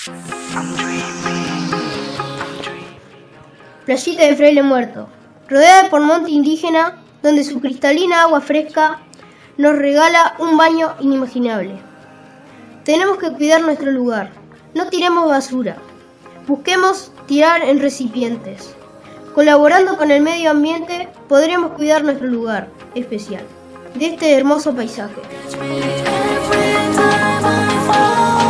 Playita de Fraile Muerto, rodeada por monte indígena, donde su cristalina agua fresca nos regala un baño inimaginable. Tenemos que cuidar nuestro lugar, no tiremos basura, busquemos tirar en recipientes. Colaborando con el medio ambiente podremos cuidar nuestro lugar especial de este hermoso paisaje.